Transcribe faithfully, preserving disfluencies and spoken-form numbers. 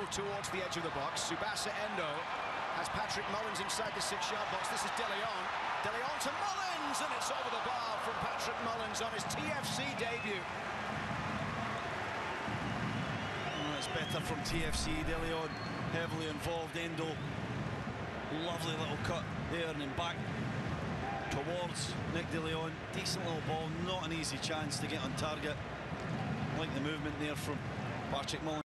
towards the edge of the box. Tsubasa Endo has Patrick Mullins inside the six-yard box. This is De Leon. De Leon to Mullins, and it's over the bar from Patrick Mullins on his T F C debut. Oh, it's better from T F C. De Leon heavily involved. Endo, lovely little cut there and then back towards Nick De Leon. Decent little ball, not an easy chance to get on target. I like the movement there from Patrick Mullins.